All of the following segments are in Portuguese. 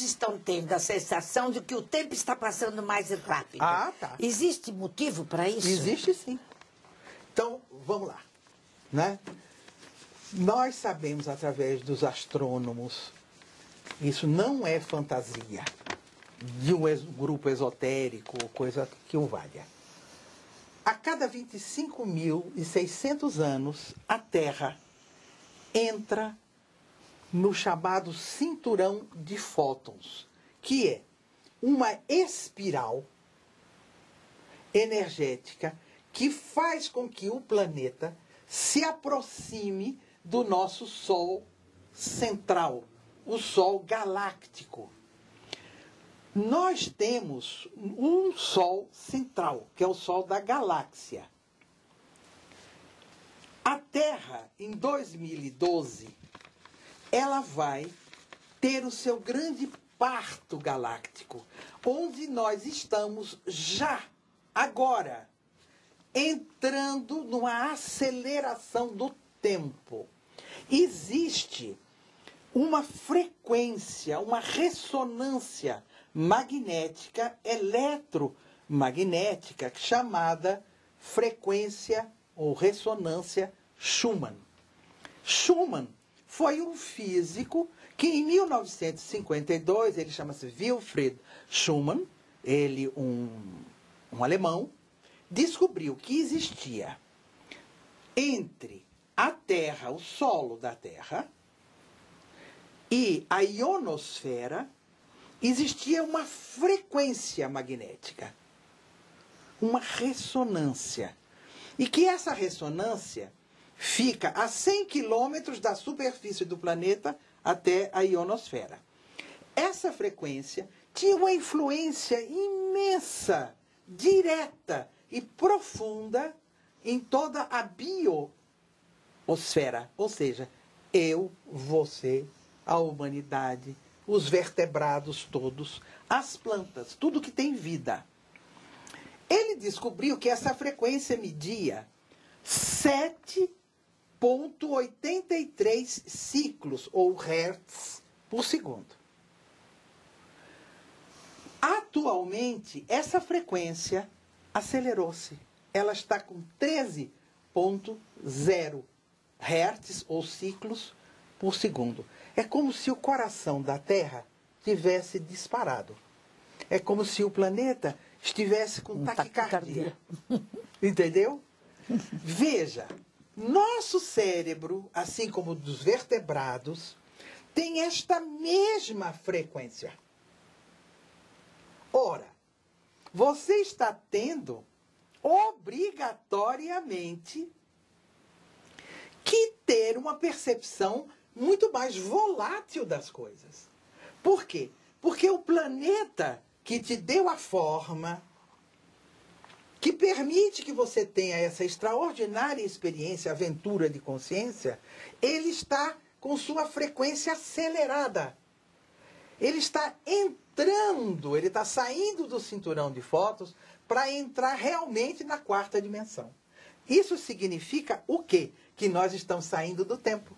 estão tendo a sensação de que o tempo está passando mais rápido. Ah, tá. Existe motivo para isso? Existe sim. Então, vamos lá. Né? Nós sabemos, através dos astrônomos, isso não é fantasia de um grupo esotérico ou coisa que o valha. A cada 25.600 anos, a Terra entra no chamado cinturão de fótons, que é uma espiral energética que faz com que o planeta se aproxime do nosso Sol central, o Sol galáctico. Nós temos um Sol central, que é o Sol da galáxia. A Terra, em 2012, ela vai ter o seu grande parto galáctico, onde nós estamos já, agora, entrando numa aceleração do tempo. Existe uma frequência, uma ressonância magnética, eletromagnética, chamada frequência ou ressonância Schumann. Schumann foi um físico que em 1952, ele chama-se Wilfried Schumann, ele um alemão, descobriu que existia entre a Terra, o solo da Terra, e a ionosfera, existia uma frequência magnética, uma ressonância. E que essa ressonância fica a 100 quilômetros da superfície do planeta até a ionosfera. Essa frequência tinha uma influência imensa, direta e profunda em toda a biosfera, ou seja, eu, você, a humanidade, os vertebrados todos, as plantas, tudo que tem vida. Ele descobriu que essa frequência media 7,83 ciclos, ou hertz, por segundo. Atualmente, essa frequência acelerou-se. Ela está com 13,0 hertz, ou ciclos, por segundo. É como se o coração da Terra tivesse disparado. É como se o planeta estivesse com taquicardia. Entendeu? Veja, nosso cérebro, assim como o dos vertebrados, tem esta mesma frequência. Ora, você está tendo obrigatoriamente que ter uma percepção muito mais volátil das coisas. Por quê? Porque o planeta que te deu a forma, que permite que você tenha essa extraordinária experiência, aventura de consciência, ele está com sua frequência acelerada. Ele está entrando, ele está saindo do cinturão de fótons para entrar realmente na quarta dimensão. Isso significa o quê? Que nós estamos saindo do tempo.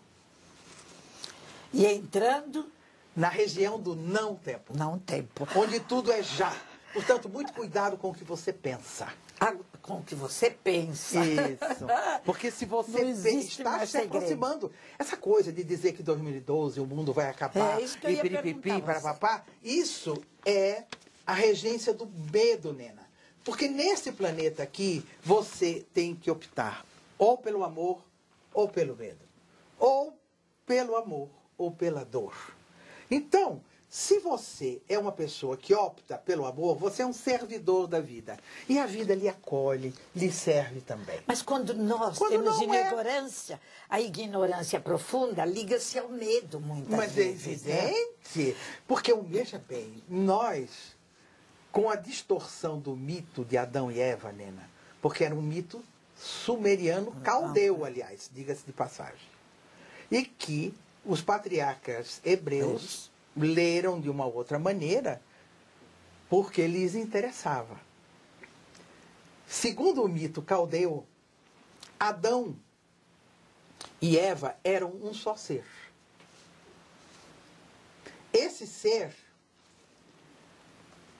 E entrando na região do não-tempo. Não-tempo. Onde tudo é já. Portanto, muito cuidado com o que você pensa. Com o que você pensa. Isso. Porque se você está se aproximando, essa coisa de dizer que em 2012 o mundo vai acabar, isso que eu ia perguntar, isso é a regência do medo, Nena. Porque nesse planeta aqui, você tem que optar ou pelo amor ou pelo medo. Ou pelo amor ou pela dor. Então, se você é uma pessoa que opta pelo amor, você é um servidor da vida. E a vida lhe acolhe, lhe serve também. Mas quando nós temos ignorância, a ignorância profunda liga-se ao medo, muitas vezes. Mas é evidente, porque, veja bem, nós, com a distorção do mito de Adão e Eva, Nena, porque era um mito sumeriano, caldeu, aliás, diga-se de passagem, e que os patriarcas hebreus leram de uma outra maneira porque lhes interessava. Segundo o mito caldeu, Adão e Eva eram um só ser. Esse ser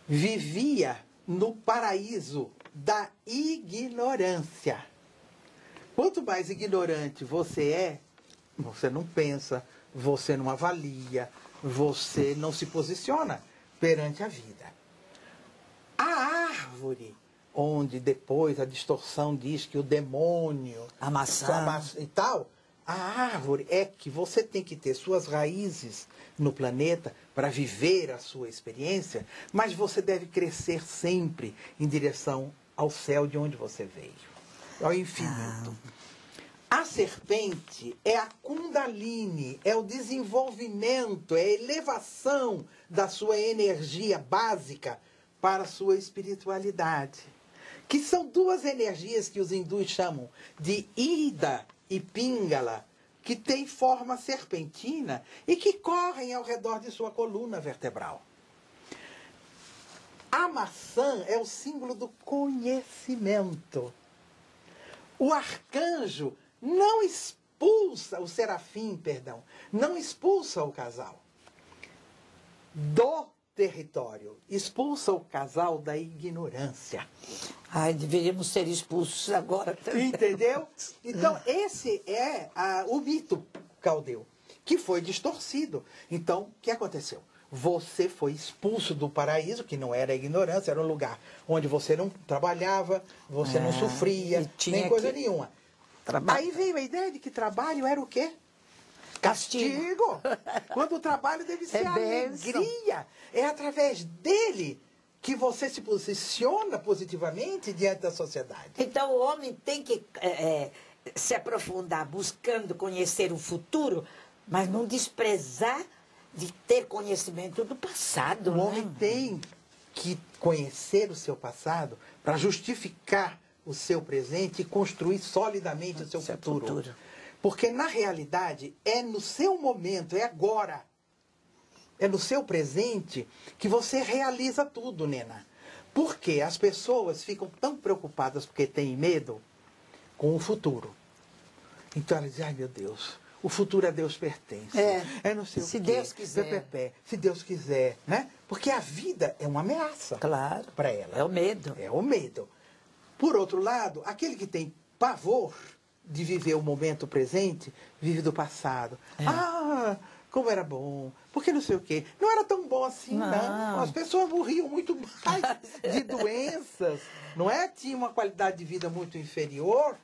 vivia no paraíso da ignorância. Quanto mais ignorante você não pensa, você não avalia, você não se posiciona perante a vida. A árvore, onde depois a distorção diz que o demônio, a maçã e tal, a árvore é que você tem que ter suas raízes no planeta para viver a sua experiência, mas você deve crescer sempre em direção ao céu de onde você veio, ao infinito. A serpente é a Kundalini, é o desenvolvimento, é a elevação da sua energia básica para a sua espiritualidade. Que são duas energias que os hindus chamam de Ida e Pingala, que têm forma serpentina e que correm ao redor de sua coluna vertebral. A maçã é o símbolo do conhecimento. O arcanjo não expulsa, o serafim, perdão, não expulsa o casal do território, expulsa o casal da ignorância. Ai, deveríamos ser expulsos agora também. Entendeu? Então, esse é o mito caldeu, que foi distorcido. Então, o que aconteceu? Você foi expulso do paraíso, que não era a ignorância, era um lugar onde você não trabalhava, você não sofria, nem coisa nenhuma. Aí veio a ideia de que trabalho era o quê? Castigo. Quando o trabalho deve ser alegria. É através dele que você se posiciona positivamente diante da sociedade. Então o homem tem que se aprofundar buscando conhecer o futuro, mas não desprezar de ter conhecimento do passado. O homem tem que conhecer o seu passado para justificar o seu presente e construir solidamente o seu futuro. Porque, na realidade, é no seu momento, é agora, é no seu presente que você realiza tudo, Nena. Porque as pessoas ficam tão preocupadas porque têm medo com o futuro. Então elas dizem, ai meu Deus, o futuro a Deus pertence. É não sei o quê. Se Deus quiser. Se Deus quiser, né? Porque a vida é uma ameaça. Claro. Para ela. É o medo. É o medo. Por outro lado, aquele que tem pavor de viver o momento presente, vive do passado. Ah, como era bom, porque não sei o quê. Não era tão bom assim, não. As pessoas morriam muito mais de doenças, não é? Tinha uma qualidade de vida muito inferior.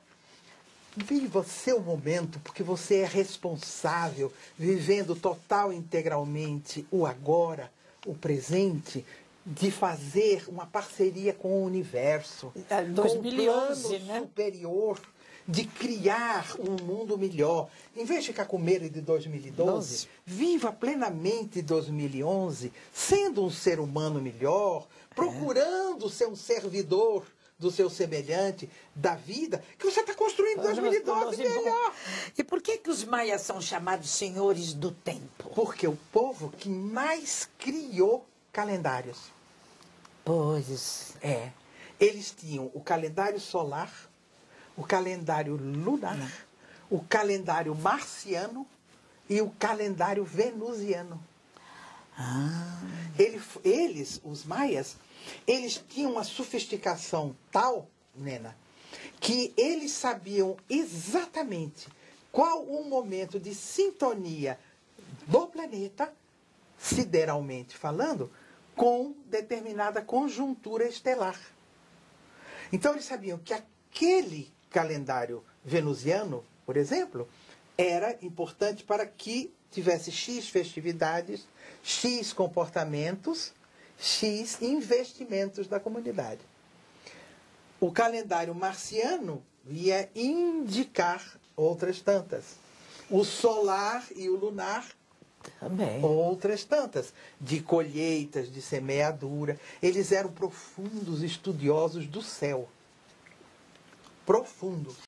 Viva seu momento, porque você é responsável, vivendo total e integralmente o agora, o presente, de fazer uma parceria com o universo, 2011, com um plano superior, de criar um mundo melhor. Em vez de ficar com medo de 2012, viva plenamente 2011, sendo um ser humano melhor, procurando ser um servidor do seu semelhante, da vida, que você está construindo 2012 melhor. E por que os maias são chamados senhores do tempo? Porque o povo que mais criou calendários. Pois. Eles tinham o calendário solar, o calendário lunar, o calendário marciano e o calendário venusiano. Eles, os maias, eles tinham uma sofisticação tal, Nena, que eles sabiam exatamente qual o momento de sintonia do planeta, sideralmente falando, com determinada conjuntura estelar. Então eles sabiam que aquele calendário venusiano, por exemplo, era importante para que tivesse X festividades, X comportamentos, X investimentos da comunidade. O calendário marciano ia indicar outras tantas. O solar e o lunar, também. Outras tantas. De colheitas, de semeadura. Eles eram profundos estudiosos do céu. Profundos.